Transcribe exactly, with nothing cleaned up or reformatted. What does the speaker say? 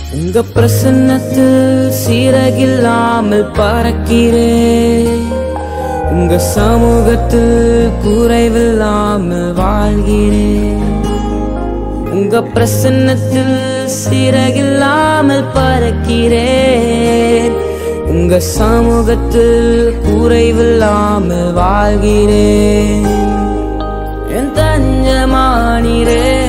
உங்க பிரசன்னத்தில் சீரகில்லாமல் பறக்கிறேன். உங்க சமூகத்தில் குறைவில்லாமல் வாழ்கிறேன். உங்க பிரசன்னத்தில் சீரகில்லாமல் பறக்கிறேன். உங்க சமூகத்தில் குறைவில்லாமல் வாழ்கிறேன். என் தஞ்சமானீரே,